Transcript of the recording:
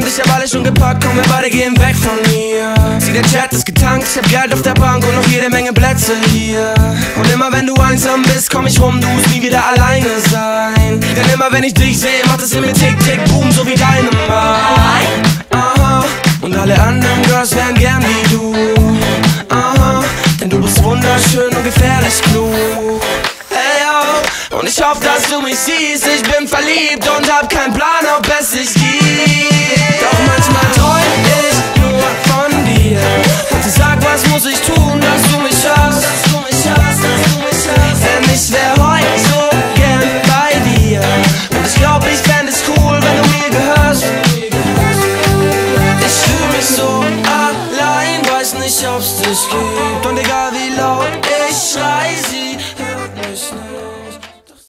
ich hab alles schon gepackt, komm, wir beide gehen weg von hier. Sieh, der Chat ist getankt, ich hab Geld auf der Bank und noch jede Menge Plätze hier. Und immer wenn du einsam bist, komm ich rum, du musst nie wieder alleine sein. Denn immer wenn ich dich sehe, macht es in mir tick, tick, boom, so wie deine Mind. Aha, und alle anderen Girls wären gern wie du. Aha, denn du bist wunderschön und gefährlich klug. Hey yo, und ich hoffe, dass du mich siehst, ich bin verliebt und hab keinen Plan, ob es sich gibt. Doch manchmal träum ich nur von dir. Bitte sag, was muss ich tun, dass du mich hörst, denn ich wär heute so gern bei dir. Und ich glaub, ich fänd es cool, wenn du mir gehörst. Ich fühl mich so allein, weiß nicht, ob's dich gibt. Und egal wie laut ich schrei, sie